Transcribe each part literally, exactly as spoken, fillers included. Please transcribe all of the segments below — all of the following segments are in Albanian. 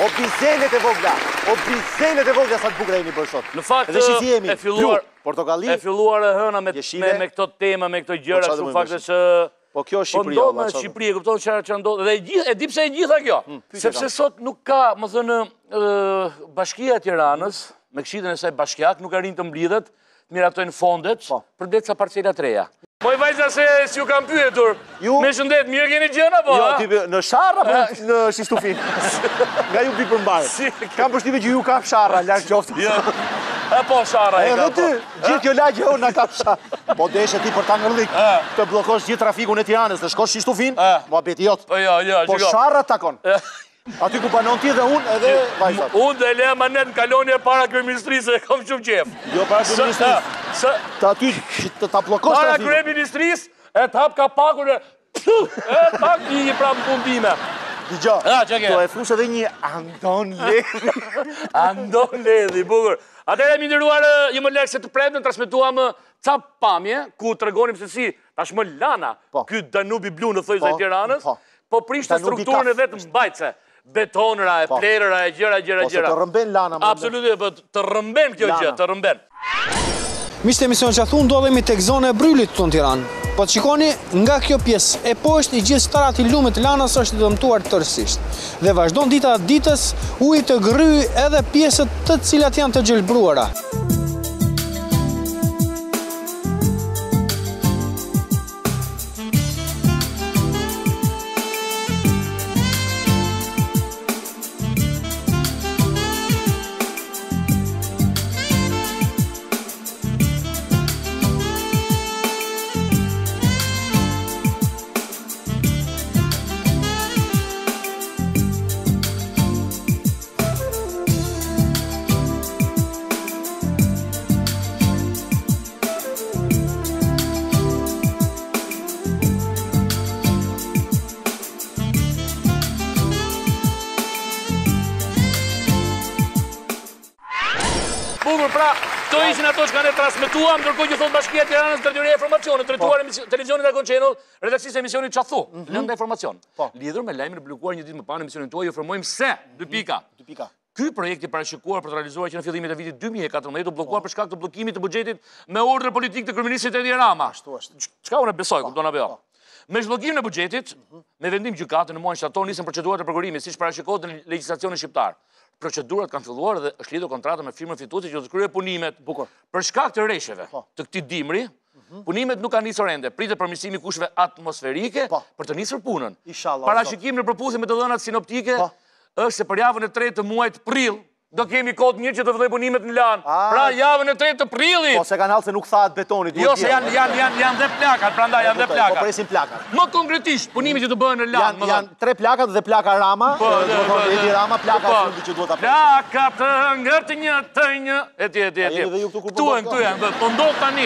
O bizelet e vogla, o bizelet e vogla sa të bukra jemi për sot. Në fakt, e filluar portokalli, e filluar e hëna me me këto tema, me këto gjëra, kështu fakte që po kjo është Shqipëria. Po ndodh në Shqipëri, e kupton çfarë që ndodh dhe e di pse e gjitha kjo. Sepse sot nuk ka, më thënë, Bashkia e Tiranës, me këshillin e saj bashkiak, nuk arrin të mblidhet, miratojnë fondet për deca parcela të reja. Moj vajza se si ju kam pyetur, me shëndet, mirë keni gjëna, po? Jo, ti në sharra, po në Shistufin. Nga ju pikë përmbarë. Kam përshtypje që ju kap sharra, larg qoftë. E po, sharra e ka, po. Edhe ty, gjithë kjo lagje o në kap sharra. Po deshe ti për ta ngërlik, të blokosh gjithë trafikun e Tiranës, të shkosh Shistufin, mua beti jotë. Po, jo, jo, Po sharra takon. Aty ku banon ti dhe unë edhe vajzat. Unë dhe Lea Manet në kaloni e para kryeministrisë e kam shumë qef. Jo para kryeministrisë. Të aty të ta blokosh para trafikun. Para kryeministrisë e të hap kapakun e e tak një pra më fundime. Digjo, to e fush edhe një Andon Ledhi. Andon Ledhi, bukur. Atëherë mi nderuar, ju më lek se të premten transmetuam ca pamje ku tregonim se si tashmë Lana, ky Danubi blu në thojza e Tiranës, po prishte strukturën e vet mbajtse. Betonëra, e plerëra, e gjëra, gjëra, gjëra. Po se të rëmben Lana. Absolutisht, të rëmben kjo gjë, të rëmben. Mishte emision që a thu ndodhemi tek zona e Brylit të në Tiranë. Po të shikoni, nga kjo pjesë e poshtë i gjithë starat i lumit Lanës është i dëmtuar tërësisht. Dhe vazhdon dita ditës ujë të gryj edhe pjesët të cilat janë të gjelbruara. Bukur, pra, këto ishin ato që kanë e transmetuam, ndërkohë që thot Bashkia e Tiranës drejtoria e informacionit, drejtuar televizionit Dragon Channel, redakcisë e emisionit Çathu, lënda informacion. Lidhur me lajmin e blokuar një ditë më parë në emisionin tuaj, ju informojmë se dy pika. dy pika. Ky projekt i parashikuar për të realizuar që në fillimin e vitit dy mijë e katërmbëdhjetë u bllokuar për shkak të bllokimit të buxhetit me urdhër politik të kryeministit Edi Rama. Ashtu është. Çka unë besoj, kupton apo jo? Me zhbllokimin e buxhetit, me vendim gjykate në muajin shtator nisën procedurat e përkurimit, siç parashikohet në legjislacionin shqiptar. Procedurat kanë filluar dhe është lidhur kontrata me firmën fituese që do të kryejë punimet. Bukur. Për shkak të rresheve të këtij dimri, punimet nuk kanë nisur ende. Pritet përmirësimi i kusheve atmosferike për të nisur punën. Inshallah. Parashikimi në përputhje me të dhënat sinoptike është se për javën e tretë të muajit prill do kemi kohë mirë që të fillojë punimet në Lanë. Pra javën e tretë të prillit. Po se kanë hallë se nuk thahet betoni, duhet. Jo, se janë janë janë janë dhe plakat, prandaj janë dhe plakat. Po presin plakat. Më konkretisht, punimet që do bëhen në Lanë, më janë tre plakat dhe plaka Rama, do të thotë Edi Rama, plaka fundi që duhet ta presim. Plakat ngërtë një të një, etj etj etj. Këtu janë, këtu janë, po ndodh tani.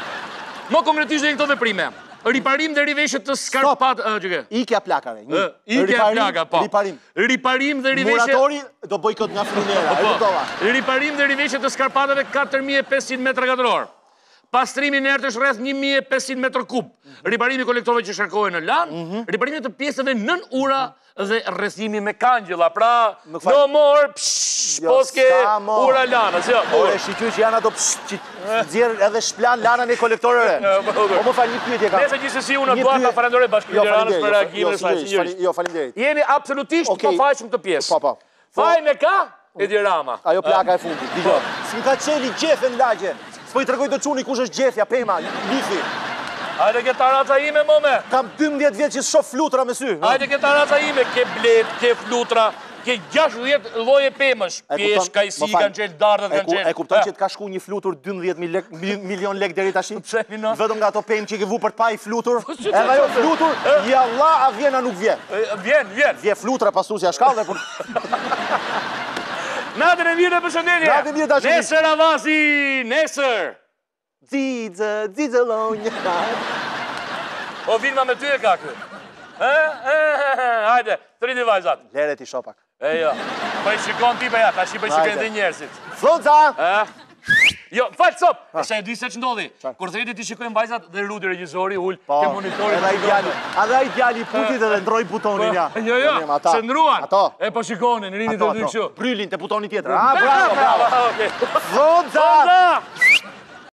Më konkretisht në këto veprime. Riparim dhe riveshje të skarpat... Ikja plakave. Ikja plaka, po. Riparim. Riparim dhe riveshje... Muratori do bojkot nga frunera, e kuptova. Riparim dhe riveshje të skarpatave katër mijë e pesëqind metra katror. Pastrimi i ertësh rreth një mijë e pesëqind metër kub. Riparimi i kolektorëve që shkarkohen në Lanë, riparimi të pjesëve nën ura dhe rrethimi me kangjëlla. Pra, no more, poske ura Lanës. Ore, shiqyr që janë ato që nxjerr edhe shplan Lanën e kolektorëve. Po më fal një pyetje kam. Nëse gjithsesi unë dua ta falenderoj Bashkinë e Tiranës për reagimin e saj. Jo, faleminderit. Jeni absolutisht pa faqëm të pjesë. Po, po. Fajin e ka Edi Rama. Ajo plaka e fundit. Dgjoj. S'm ka çeli gjefe në lagje. S'po i tregoj të çuni kush është gjefja, pema, lifi. Hajde ke taraca ime, mome. Kam dymbëdhjetë vjet që shoh flutra me sy. Hajde ke taraca ime, ke blet, ke flutra, ke gjashtëdhjetë lloje pemësh. Peshk, kajsi, kanë qenë dardhët, kanë qenë. E kupton që të ka shku një flutur dymbëdhjetë milion lek deri tash? Vetëm nga ato pemë që ke vu për të pa i flutur. Edhe ajo flutur, ja Allah, a vjen a nuk vjen? Vjen, vjen. Vjen flutra pastusja shkallë dhe Natën e mirë dhe përshëndetje. Natën e mirë dashuri. Nesër avasi, nesër. Dzidze, dzidze lonjë. Po filma me ty e ka kë. Hajde, të rriti vajzat. Lere ti shopak. E jo, pa i shikon ti për ja, ta shi pa i shikon dhe njerëzit. Floca! Jo, falë, cop! E se e di se që ndodhi. Kur thejti ti shikojnë vajzat dhe rudi regjizori, ull, ke monitorit. Edhe ai djali, edhe ai djali putit edhe ndroi butonin ja. Jo, jo, se ndruan. E po shikonin, rinit e dy kështu. Brylin te butoni tjetër. Ah, bravo, bravo. Okej. Zonza!